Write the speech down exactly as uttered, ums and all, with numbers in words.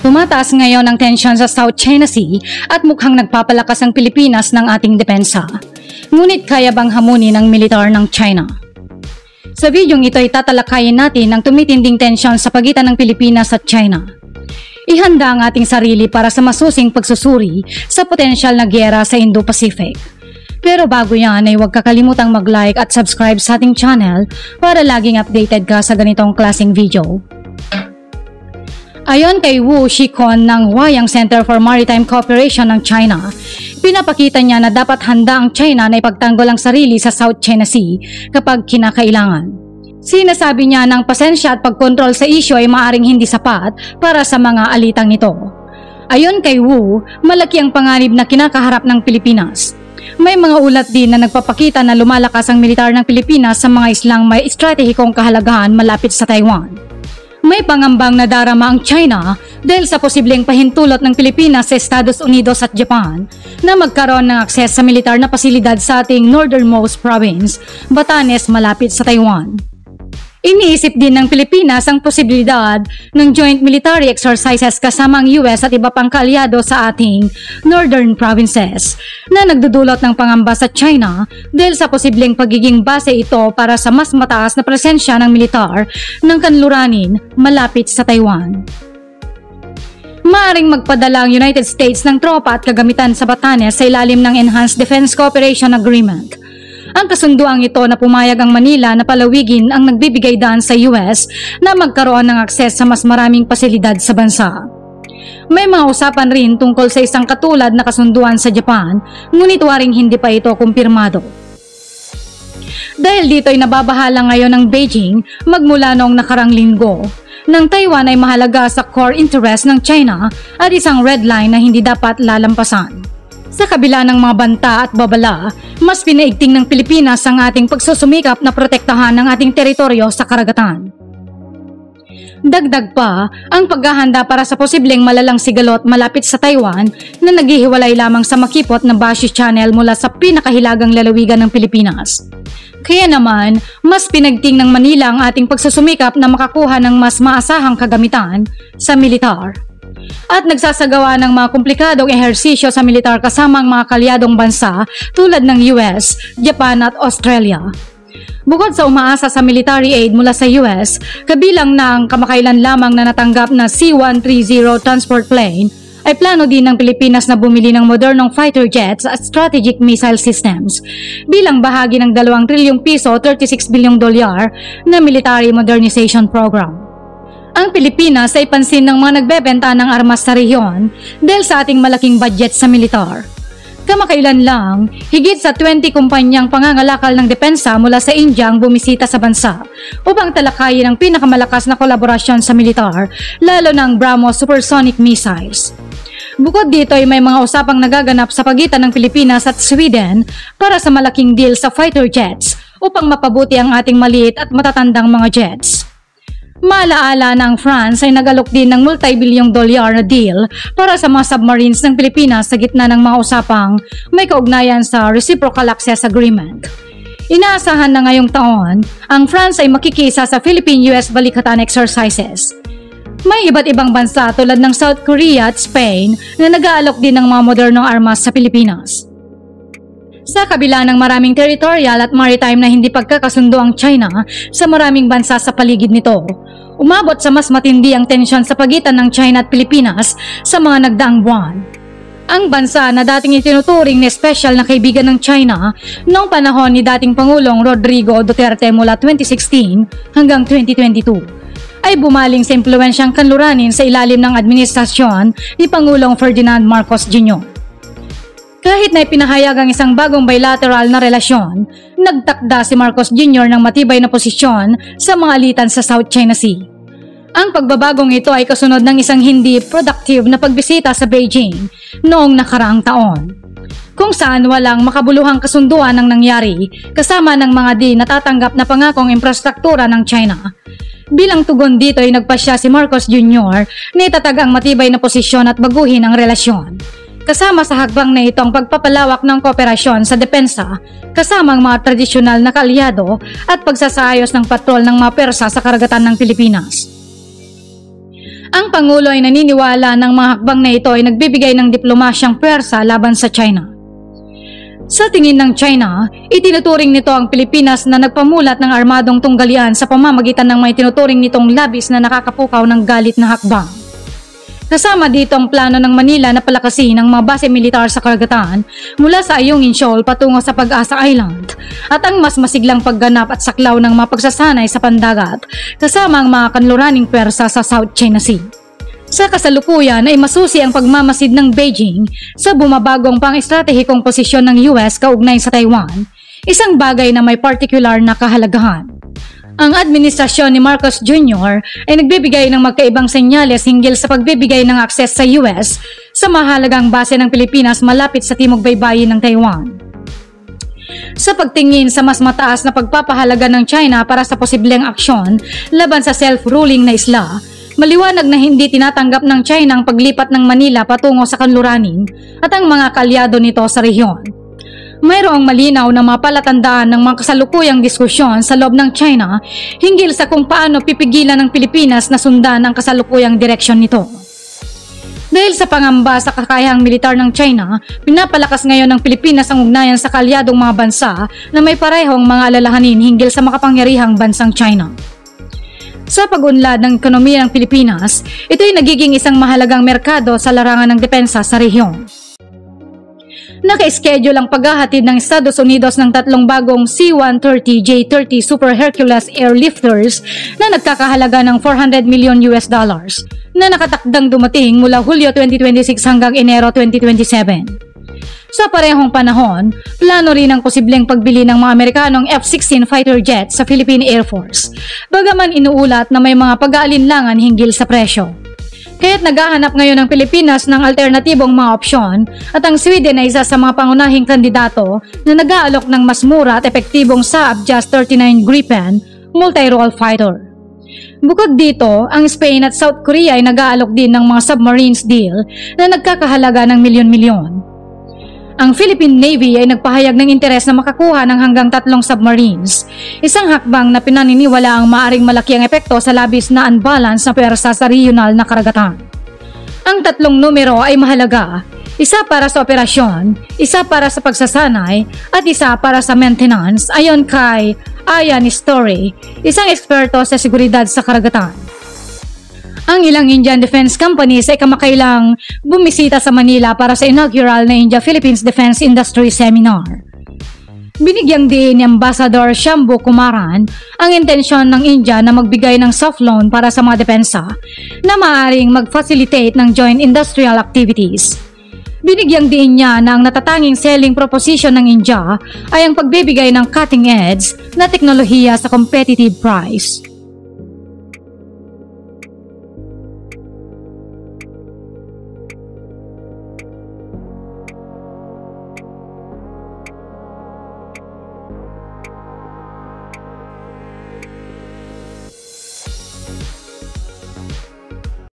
Tumataas ngayon ang tensyon sa South China Sea at mukhang nagpapalakas ang Pilipinas ng ating depensa. Ngunit kaya bang hamunin ng militar ng China? Sa videong ito ay tatalakayin natin ang tumitinding tensyon sa pagitan ng Pilipinas at China. Ihanda ang ating sarili para sa masusing pagsusuri sa potensyal na giyera sa Indo-Pacific. Pero bago yan ay huwag kakalimutang mag-like at subscribe sa ating channel para laging updated ka sa ganitong klaseng video. Ayon kay Wu Shikon ng Huayang Center for Maritime Cooperation ng China, pinapakita niya na dapat handa ang China na ipagtanggol ang sarili sa South China Sea kapag kinakailangan. Sinasabi niya ng pasensya at pagkontrol sa isyu ay maaring hindi sapat para sa mga alitang nito. Ayon kay Wu, malaki ang panganib na kinakaharap ng Pilipinas. May mga ulat din na nagpapakita na lumalakas ang militar ng Pilipinas sa mga islang may estratehikong kahalagahan malapit sa Taiwan. May pangambang nadarama ang China dahil sa posibleng pahintulot ng Pilipinas sa Estados Unidos at Japan na magkaroon ng akses sa militar na pasilidad sa ating northernmost province, Batanes, malapit sa Taiwan. Iniisip din ng Pilipinas ang posibilidad ng joint military exercises kasama ang U S at iba pang kaalyado sa ating northern provinces na nagdudulot ng pangamba sa China dahil sa posibleng pagiging base ito para sa mas mataas na presensya ng militar ng kanluranin malapit sa Taiwan. Maaring magpadala ang United States ng tropa at kagamitan sa Batanes sa ilalim ng Enhanced Defense Cooperation Agreement. Ang kasunduang ito na pumayag ang Manila na palawigin ang nagbibigay daan sa U S na magkaroon ng akses sa mas maraming pasilidad sa bansa. May mga usapan rin tungkol sa isang katulad na kasunduan sa Japan, ngunit waring hindi pa ito kumpirmado. Dahil dito ay nababahala ngayon ng Beijing magmula noong nakarang linggo, nang Taiwan ay mahalaga sa core interest ng China at isang red line na hindi dapat lalampasan. Sa kabila ng mga banta at babala, mas pinaigting ng Pilipinas ang ating pagsusumikap na protektahan ang ating teritoryo sa karagatan. Dagdag pa ang paghahanda para sa posibleng malalang sigalot malapit sa Taiwan na naghihiwalay lamang sa makipot na Bashi Channel mula sa pinakahilagang lalawigan ng Pilipinas. Kaya naman, mas pinagting ng Manila ang ating pagsusumikap na makakuha ng mas maasahang kagamitan sa militar. At nagsasagawa ng mga komplikadong ehersisyo sa militar kasama ang mga kalyadong bansa tulad ng U S, Japan at Australia. Bukod sa umaasa sa military aid mula sa U S, kabilang na ang kamakailan lamang na natanggap na C one thirty transport plane, ay plano din ng Pilipinas na bumili ng modernong fighter jets at strategic missile systems bilang bahagi ng dalawang trilyong piso o thirty-six bilyong dolyar na military modernization program. Ang Pilipinas ay pansin ng mga nagbebenta ng armas sa rehiyon dahil sa ating malaking budget sa militar. Kamakailan lang, higit sa twenty kumpanyang pangangalakal ng depensa mula sa India ang bumisita sa bansa upang talakayin ang pinakamalakas na kolaborasyon sa militar, lalo ng BrahMos supersonic missiles. Bukod dito ay may mga usapang nagaganap sa pagitan ng Pilipinas at Sweden para sa malaking deal sa fighter jets upang mapabuti ang ating maliit at matatandang mga jets. Maalaala na ang France ay nagalok din ng multi-bilyong dolyar na deal para sa mga submarines ng Pilipinas sa gitna ng mga usapang may kaugnayan sa Reciprocal Access Agreement. Inaasahan na ngayong taon, ang France ay makikisa sa Philippine-U S balikatan exercises. May iba't ibang bansa tulad ng South Korea at Spain na nag-aalok din ng mga modernong armas sa Pilipinas. Sa kabila ng maraming territorial at maritime na hindi pagkakasundo ang China sa maraming bansa sa paligid nito, umabot sa mas matindi ang tensyon sa pagitan ng China at Pilipinas sa mga nagdaang buwan. Ang bansa na dating itinuturing na espesyal na kaibigan ng China noong panahon ni dating Pangulong Rodrigo Duterte mula twenty sixteen hanggang twenty twenty-two ay bumaling sa impluwensyang kanluranin sa ilalim ng administrasyon ni Pangulong Ferdinand Marcos Junior Kahit na ipinahayag ang isang bagong bilateral na relasyon, nagtakda si Marcos Junior ng matibay na posisyon sa mga alitan sa South China Sea. Ang pagbabagong ito ay kasunod ng isang hindi productive na pagbisita sa Beijing noong nakaraang taon, kung saan walang makabuluhang kasunduan ang nangyari kasama ng mga di natatanggap na pangakong infrastruktura ng China. Bilang tugon dito ay nagpasya si Marcos Junior na itatag ang matibay na posisyon at baguhin ang relasyon. Kasama sa hakbang na ito ang pagpapalawak ng kooperasyon sa depensa kasama ang mga tradisyonal na kaalyado at pagsasayos ng patrol ng mga persa sa karagatan ng Pilipinas. Ang Pangulo ay naniniwala ng mga hakbang na ito ay nagbibigay ng diplomasyang pwersa laban sa China. Sa tingin ng China, itinuturing nito ang Pilipinas na nagpamulat ng armadong tunggalian sa pamamagitan ng may tinuturing nitong labis na nakakapukaw ng galit na hakbang. Kasama dito ang plano ng Manila na palakasin ang mga base militar sa karagatan mula sa Ayungin Shoal patungo sa Pag-asa Island at ang mas masiglang pagganap at saklaw ng mga pagsasanay sa pandagat kasama ang mga kanluraning pwersa sa South China Sea. Sa kasalukuyan ay masusi ang pagmamasid ng Beijing sa bumabagong pang-estratehikong posisyon ng U S kaugnay sa Taiwan, isang bagay na may partikular na kahalagahan. Ang administrasyon ni Marcos Junior ay nagbibigay ng magkaibang senyales hinggil sa pagbibigay ng akses sa U S sa mahalagang base ng Pilipinas malapit sa timog baybayin ng Taiwan. Sa pagtingin sa mas mataas na pagpapahalaga ng China para sa posibleng aksyon laban sa self-ruling na isla, maliwanag na hindi tinatanggap ng China ang paglipat ng Manila patungo sa kanluranin at ang mga kaalyado nito sa rehiyon. Mayroong malinaw na mapalatandaan ng mga kasalukuyang diskusyon sa loob ng China hinggil sa kung paano pipigilan ng Pilipinas na sundan ang kasalukuyang direksyon nito. Dahil sa pangamba sa kakayahang militar ng China, pinapalakas ngayon ng Pilipinas ang ugnayan sa kaalyadong mga bansa na may parehong mga alalahanin hinggil sa makapangyarihang bansang China. Sa pag-unlad ng ekonomiya ng Pilipinas, ito ay nagiging isang mahalagang merkado sa larangan ng depensa sa rehiyon. Naka-schedule ang paghahatid ng Estados Unidos ng tatlong bagong C one thirty J thirty Super Hercules airlifters na nagkakahalaga ng four hundred million U S dollars na nakatakdang dumating mula Hulyo twenty twenty-six hanggang Enero twenty twenty-seven. Sa parehong panahon, plano rin ang posibleng pagbili ng mga Amerikanong F sixteen fighter jets sa Philippine Air Force, bagaman inuulat na may mga pag-aalinlangan hinggil sa presyo. Kaya't naghahanap ngayon ng Pilipinas ng alternatibong mga opsyon at ang Sweden ay isa sa mga pangunahing kandidato na nag-aalok ng mas mura at epektibong Saab J A S thirty-nine Gripen multi-role fighter. Bukod dito, ang Spain at South Korea ay nag-aalok din ng mga submarines deal na nagkakahalaga ng milyon-milyon. Ang Philippine Navy ay nagpahayag ng interes na makakuha ng hanggang tatlong submarines, isang hakbang na pinaniniwala ang maaring malaki ang epekto sa labis na unbalance na pwersa sa regional na karagatan. Ang tatlong numero ay mahalaga, isa para sa operasyon, isa para sa pagsasanay, at isa para sa maintenance ayon kay Ayan Story, isang eksperto sa seguridad sa karagatan. Ang ilang Indian defense companies ay kamakailang bumisita sa Manila para sa inaugural na India-Philippines Defense Industry Seminar. Binigyang diin ni Ambassador Shambhu Kumaran ang intensyon ng India na magbigay ng soft loan para sa mga depensa na maaaring mag-facilitate ng joint industrial activities. Binigyang diin niya na ang natatanging selling proposition ng India ay ang pagbibigay ng cutting-edge na teknolohiya sa competitive price.